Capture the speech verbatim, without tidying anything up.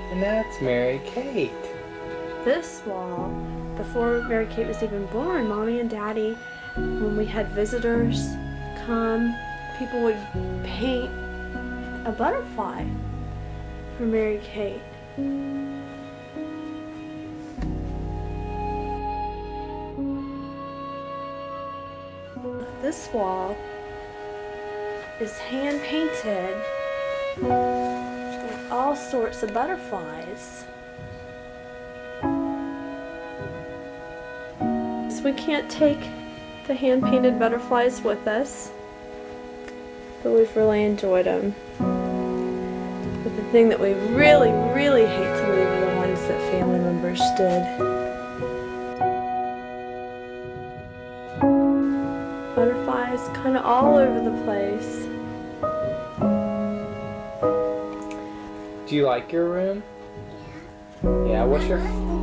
And that's Mary Kate. This wall, before Mary Kate was even born, Mommy and Daddy, when we had visitors come, people would paint a butterfly for Mary Kate. This wall is hand painted with all sorts of butterflies. So we can't take the hand painted butterflies with us, but we've really enjoyed them. But the thing that we really, really hate to leave are the ones that family members did. Butterflies kind of all over the place. Do you like your room? Yeah. Yeah, what's your